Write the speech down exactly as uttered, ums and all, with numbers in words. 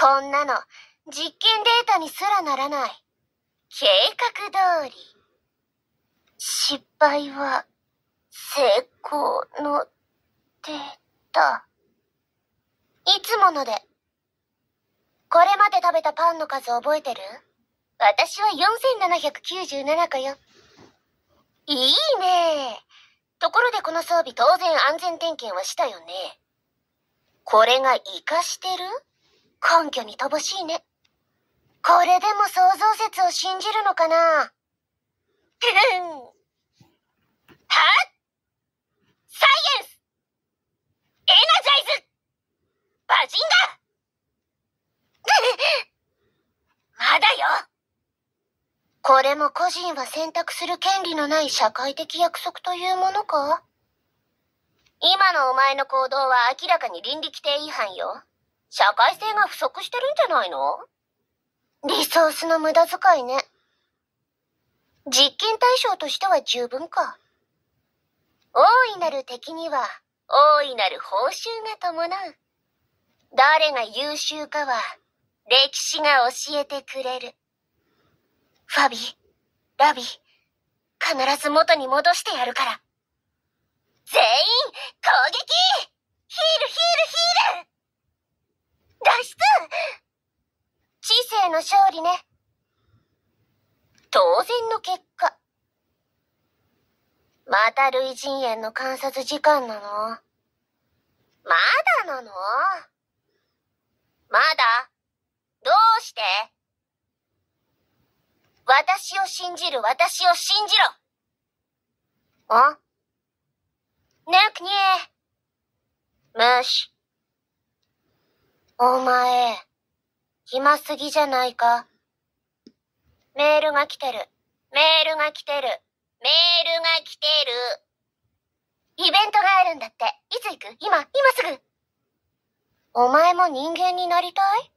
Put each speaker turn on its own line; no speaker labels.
こんなの実験データにすらならない。計画通り。失敗は成功のデータ。いつもので。これまで食べたパンの数覚えてる？私はよんせんななひゃくきゅうじゅうななこよ。いいね。ところでこの装備当然安全点検はしたよね。これが活かしてる？根拠に乏しいね。これでも創造説を信じるのかな？ふふん。はっ！サイエンス！エナジャイズ！バジンガ！まだよ！これも個人は選択する権利のない社会的約束というものか？今のお前の行動は明らかに倫理規定違反よ。社会性が不足してるんじゃないの？リソースの無駄遣いね。実験対象としては十分か。大いなる敵には大いなる報酬が伴う。誰が優秀かは歴史が教えてくれる。ファビ、ラビ、必ず元に戻してやるから。全員攻撃！ヒールヒールヒール！脱出！知性の勝利ね。当然の結果。また類人猿の観察時間なの？まだなの？まだ？どうして？私を信じる私を信じろ。あ？ねくにえ。無視。お前、暇すぎじゃないか。メールが来てる。メールが来てる。メールが来てる。イベントがあるんだって。いつ行く？今、今すぐ。お前も人間になりたい？